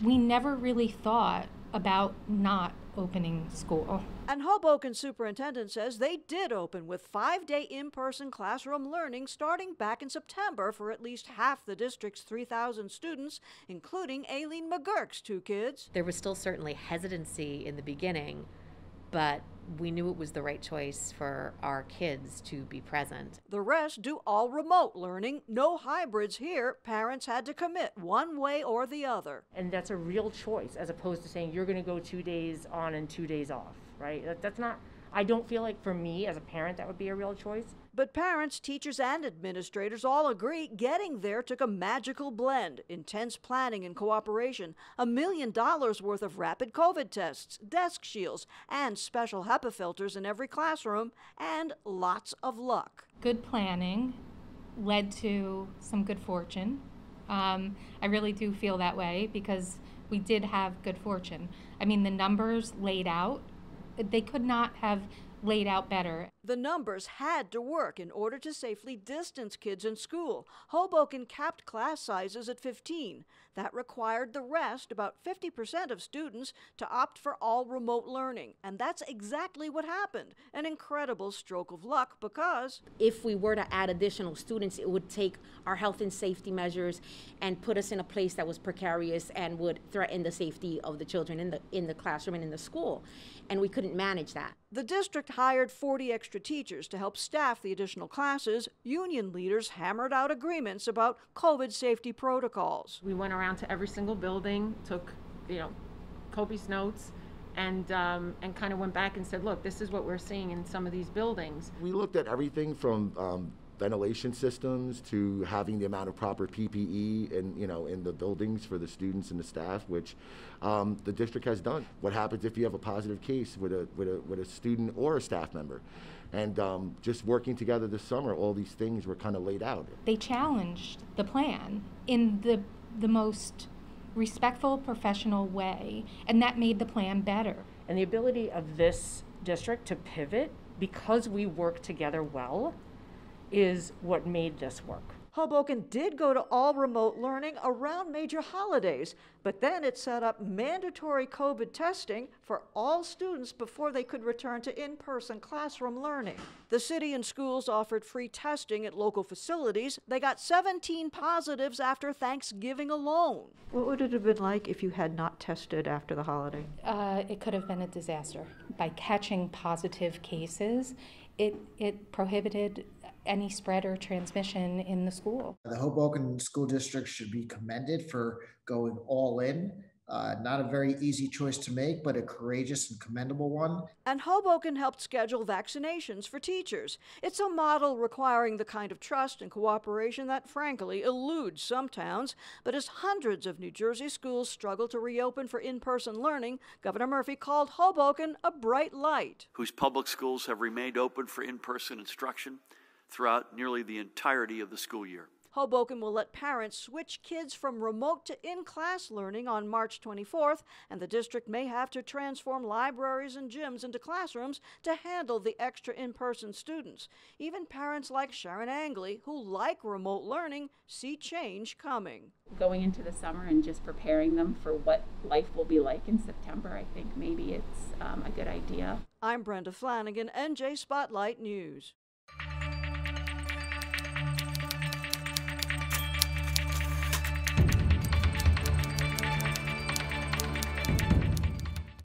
we never really thought about not opening school. And Hoboken superintendent says they did open with 5-day in-person classroom learning starting back in September for at least half the district's 3,000 students, including Aileen McGurk's 2 kids. There was still certainly hesitancy in the beginning, but we knew it was the right choice for our kids to be present. The rest do all remote learning, no hybrids here. Parents had to commit one way or the other. And that's a real choice as opposed to saying you're going to go 2 days on and 2 days off, right? That's not, I don't feel like for me as a parent that would be a real choice. But parents, teachers, and administrators all agree getting there took a magical blend, intense planning and cooperation, $1 million worth of rapid COVID tests, desk shields, and special HEPA filters in every classroom, and lots of luck. Good planning led to some good fortune. I really do feel that way because we did have good fortune. I mean, the numbers laid out, they could not have laid out better. The numbers had to work in order to safely distance kids in school. Hoboken capped class sizes at 15. That required the rest, about 50% of students, to opt for all remote learning. And that's exactly what happened. An incredible stroke of luck because if we were to add additional students, it would take our health and safety measures and put us in a place that was precarious and would threaten the safety of the children in the classroom and in the school. And we couldn't manage that. The district hired 40 extra teachers to help staff the additional classes. Union leaders hammered out agreements about COVID safety protocols. We went around to every single building, took, copious notes, and kind of went back and said, look, this is what we're seeing in some of these buildings. We looked at everything from ventilation systems to having the amount of proper PPE in the buildings for the students and the staff, which the district has done. What happens if you have a positive case with a student or a staff member? And just working together this summer, all these things were kind of laid out. They challenged the plan in the most respectful, professional way, and that made the plan better. And the ability of this district to pivot because we work together well is what made this work. Hoboken did go to all remote learning around major holidays, but then it set up mandatory COVID testing for all students before they could return to in-person classroom learning. The city and schools offered free testing at local facilities. They got 17 positives after Thanksgiving alone. What would it have been like if you had not tested after the holiday? It could have been a disaster. By catching positive cases, it prohibited any spread or transmission in the school. The Hoboken School District should be commended for going all in. Not a very easy choice to make, but a courageous and commendable one. And Hoboken helped schedule vaccinations for teachers. It's a model requiring the kind of trust and cooperation that frankly eludes some towns. But as hundreds of New Jersey schools struggle to reopen for in-person learning, Governor Murphy called Hoboken a bright light. Whose public schools have remained open for in-person instruction throughout nearly the entirety of the school year. Hoboken will let parents switch kids from remote to in-class learning on March 24th, and the district may have to transform libraries and gyms into classrooms to handle the extra in-person students. Even parents like Sharon Angley, who like remote learning, see change coming. Going into the summer and just preparing them for what life will be like in September, I think maybe it's a good idea. I'm Brenda Flanagan, NJ Spotlight News.